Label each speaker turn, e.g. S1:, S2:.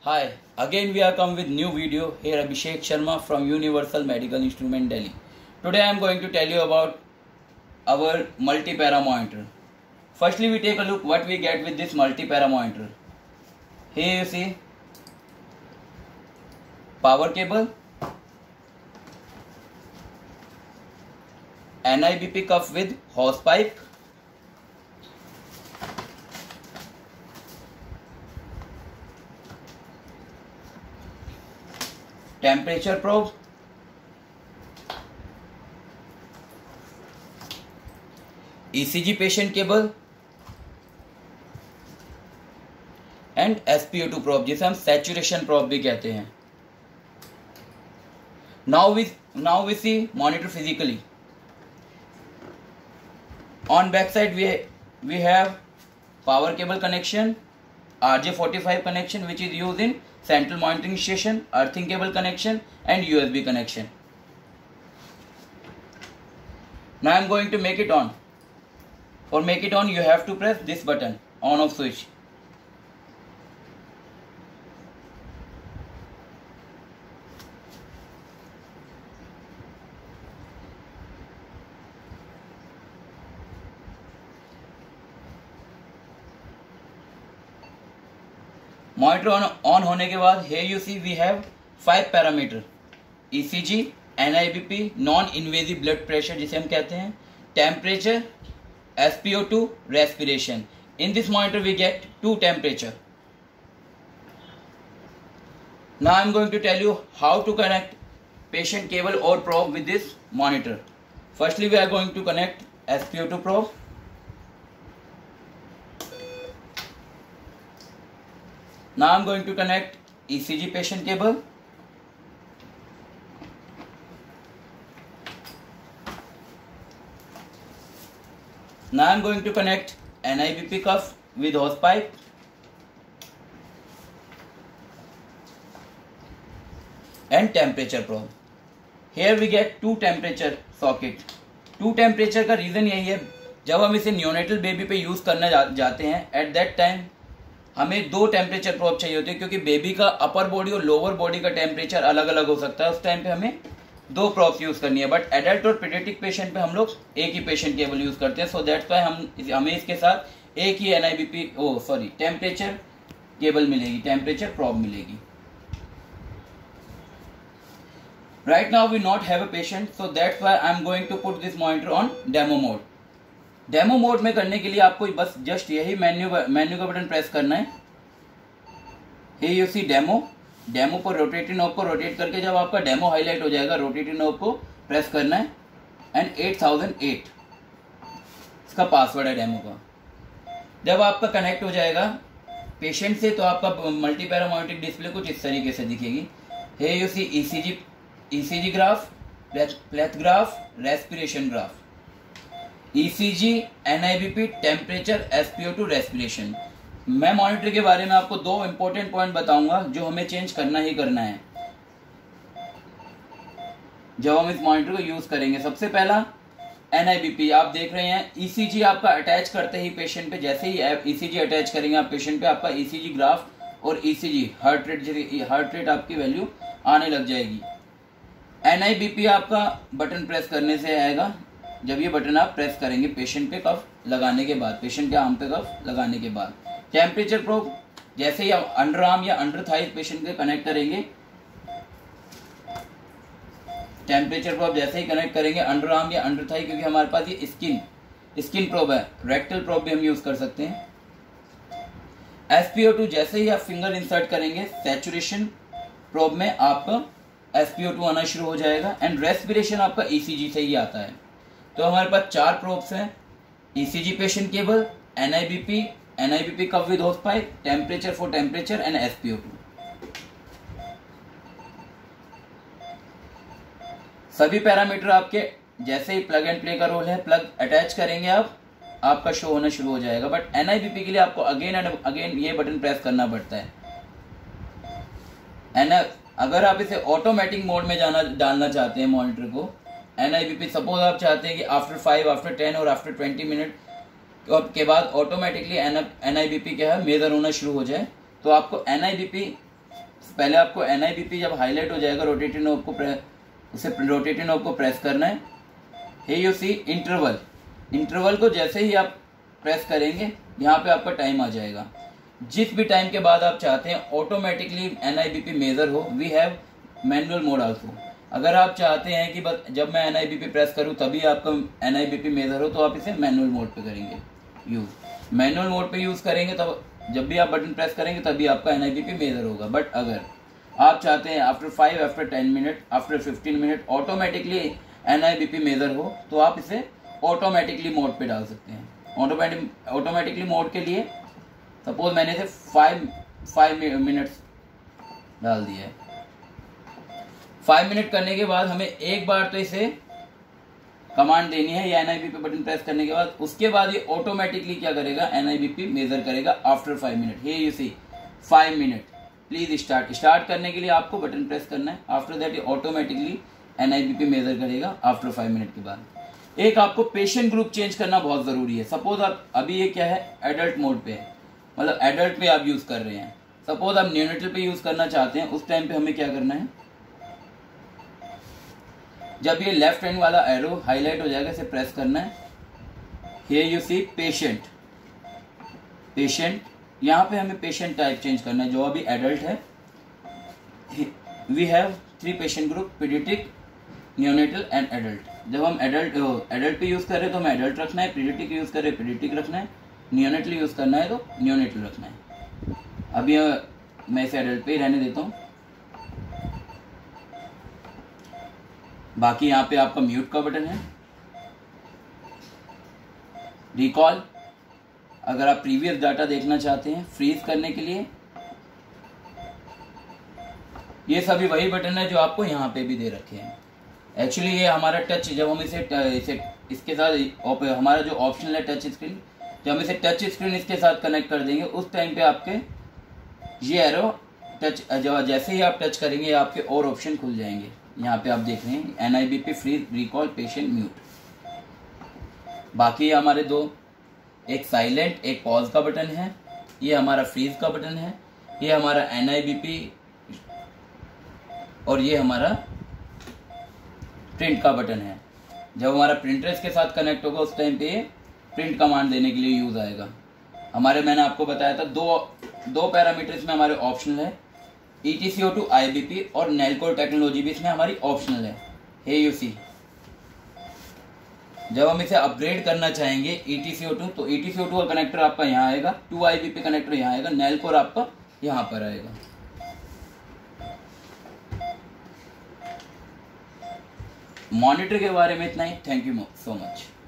S1: Hi, again we are come with new video. Here Abhishek Sharma from Universal Medical Instrument Delhi. Today I am going to tell you about our multi-para monitor. Firstly we take a look what we get with this multi-para monitor. Here you see power cable, NIBP cuff with hose pipe, temperature probe, ECG patient cable and SpO2 probe जिसे हम saturation probe भी कहते हैं. Now we see monitor physically. On back side we have power cable connection, RJ45 connection which is used in central monitoring station, earthing cable connection and USB connection. Now I am going to make it on. For make it on you have to press this button, on off switch. Monitor on होने के बाद here you see we have 5 parameter, ECG, NIBP, non invasive blood pressure जिसे हम कहते हैं, temperature, SpO2, respiration. In this monitor we get 2 temperature. Now I am going to tell you how to connect patient cable or probe with this monitor. Firstly we are going to connect SpO2 probe. Now I am going to connect ECG patient cable. Now I am going to connect NIBP cuff with hose pipe. And temperature probe. Here we get 2 temperature socket. 2 temperature का reason यही है, जब हम इसे neonatal baby पे use करने जाते हैं एट दैट टाइम हमें 2 टेम्परेचर प्रोब चाहिए होते हैं, क्योंकि बेबी का अपर बॉडी और लोअर बॉडी का टेम्परेचर अलग अलग हो सकता है. उस टाइम पे हमें 2 प्रोब्स यूज़ करनी है. बट एडल्ट और पीडियाट्रिक पेशेंट पे हम लोग एक ही पेशेंट केबल यूज़ करते हैं. सो दैट्स वाई हमें इसके साथ एक ही टेम्परेचर केबल मिलेगी, टेम्परेचर प्रोब मिलेगी. Right now we not have a patient, so that's why I am going to put this monitor on demo mode. Demo mode में करने के लिए आपको बस जस्ट यही मेन्यू का बटन प्रेस करना है. Here you see डेमो को रोटेटिंग नॉब को रोटेट करके जब आपका डेमो हाईलाइट हो जाएगा, रोटेटिंग नॉब को प्रेस करना है एंड 8008 इसका पासवर्ड है डेमो का. जब आपका कनेक्ट हो जाएगा पेशेंट से तो आपका मल्टीपैरा मॉनिटर डिस्प्ले कुछ इस तरीके से दिखेगी. Here you see ECG graph, pleth graph, respiration graph, ECG, NIBP, temperature, SpO2, respiration. मैं मॉनिटर के बारे में आपको 2 इंपॉर्टेंट पॉइंट बताऊंगा जो हमें चेंज करना ही करना है जब हम इस मॉनिटर को यूज करेंगे. सबसे पहला NIBP आप देख रहे हैं. ECG आपका अटैच करते ही पेशेंट पे, जैसे ही ECG अटैच करेंगे आप पेशेंट पे, आपका ECG ग्राफ और ECG हार्ट रेट आपकी वैल्यू आने लग जाएगी. NIBP आपका बटन प्रेस करने से आएगा. जब ये बटन आप प्रेस करेंगे पेशेंट पे कफ लगाने के बाद, पेशेंट के आर्म पे कफ लगाने के बाद. टेम्परेचर प्रोब जैसे ही आप अंडर आर्म या अंडर थाई पेशेंट के कनेक्ट करेंगे, टेम्परेचर प्रोब जैसे ही कनेक्ट करेंगे अंडर आर्म या अंडर थाई, क्योंकि हमारे पास ये स्किन प्रोब है, रेक्टल प्रोब भी हम यूज कर सकते हैं. SpO2 जैसे ही आप फिंगर इंसर्ट करेंगे सैचुरेशन प्रोब में आपका SpO2 आना शुरू हो जाएगा. एंड रेस्पिरेशन आपका ECG से ही आता है. तो हमारे पास 4 प्रोब्स हैं, ECG patient cable, NIBP cup with hose pipe, temperature for temperature and SpO2. सभी पैरामीटर आपके जैसे ही प्लग एंड प्ले का रोल है, प्लग अटैच करेंगे आपका शो होना शुरू हो जाएगा. बट NIBP के लिए आपको अगेन एंड अगेन ये बटन प्रेस करना पड़ता है. अगर आप इसे ऑटोमेटिक मोड में डालना चाहते हैं मॉनिटर को, NIBP सपोज आप चाहते हैं कि आफ्टर 5, आफ्टर 10 और आफ्टर 20 मिनट के बाद ऑटोमेटिकली NIBP क्या है मेजर होना शुरू हो जाए, तो आपको NIBP पहले आपको NIBP जब हाईलाइट हो जाएगा रोटेटिंग नॉब को उसे रोटेटिंग नॉब को प्रेस करना है। हे यू सी इंटरवल को जैसे ही आप प्रेस करेंगे यहाँ पे आपका टाइम आ जाएगा। जिस भी टाइम के बाद आप चाहते हैं ऑटोमेटिकली NIBP मेजर हो, we have manual mode also. अगर आप चाहते हैं कि बस जब मैं NIBP प्रेस करूं तभी आपका NIBP मेजर हो, तो आप इसे मैनुअल मोड पे करेंगे यूज़। मैनुअल मोड पे यूज़ करेंगे तब जब भी आप बटन प्रेस करेंगे तभी आपका NIBP मेजर होगा। बट अगर आप चाहते हैं after 5, after 10 minute, after 15 minute automatically NIBP measure हो, तो आप इसे ऑटोमेटिकली मोड पे डाल सकते हैं। ऑटोमेटिकली मोड के लिए सपोज मैंने इसे 5 मिनट्स डाल दिया है। 5 मिनट करने के बाद हमें एक बार तो इसे कमांड देनी है ये NIBP बटन प्रेस करने के बाद। उसके बाद ये ऑटोमेटिकली क्या करेगा, NIBP मेजर करेगा after 5 minute. Hey you see 5 minute, please start करने के लिए आपको बटन प्रेस करना है। आफ्टर दैट ये ऑटोमेटिकली NIBP मेजर करेगा आफ्टर 5 मिनट के बाद। एक आपको पेशेंट ग्रुप चेंज करना बहुत जरूरी है। सपोज आप अभी ये क्या है, एडल्ट मोड पे है, मतलब एडल्ट पे आप यूज कर रहे हैं। सपोज आप न्यूनेटल पे यूज करना चाहते हैं, उस टाइम पे हमें क्या करना है, जब ये लेफ्ट हैंड वाला एरो हाईलाइट हो जाएगा इसे प्रेस करना है। हियर यू सी पेशेंट, यहाँ पे हमें पेशेंट टाइप चेंज करना है जो अभी एडल्ट है। We have 3 patient group, pediatric, neonatal and adult. जब हम एडल्ट पे यूज कर रहे हैं तो हमें एडल्ट रखना है, पीडियाट्रिक यूज कर रहे हैं पीडियाट्रिक रखना है, न्यूनेटल यूज करना है तो न्यूनेटल रखना है। अभी मैं इसे एडल्ट पे ही रहने देता हूँ। बाकी यहाँ पे आपका म्यूट का बटन है। रिकॉल, अगर आप प्रीवियस डाटा देखना चाहते हैं, फ्रीज करने के लिए ये सभी वही बटन है जो आपको यहाँ पे भी दे रखे हैं। एक्चुअली ये हमारा टच, जब हम इसे इसके साथ हमारा जो ऑप्शनल है टच स्क्रीन, जब हम इसे टच स्क्रीन इसके साथ कनेक्ट कर देंगे उस टाइम पे आपके ये एरो टच, जैसे ही आप टच करेंगे आपके और ऑप्शन खुल जाएंगे। यहाँ पे आप देख रहे हैं NIBP, freeze, recall, patient, mute. बाकी हमारे दो, एक साइलेंट एक पॉज का बटन है, ये हमारा फ्रीज का बटन है, ये हमारा NIBP और ये हमारा प्रिंट का बटन है। जब हमारा प्रिंटर इसके साथ कनेक्ट होगा उस टाइम पे ये प्रिंट कमांड देने के लिए यूज आएगा। मैंने आपको बताया था दो पैरामीटर्स में हमारे ऑप्शनल है, ETCO2 IBP और नेलकोर टेक्नोलॉजी भी इसमें हमारी ऑप्शनल है। हे यू सी, जब हम इसे अपग्रेड करना चाहेंगे ETCO2, तो ETCO2 का कनेक्टर आपका यहाँ आएगा, 2 IBP कनेक्टर यहाँ आएगा, नेलकोर आपका यहाँ पर आएगा। मॉनिटर के बारे में इतना ही। Thank you so much.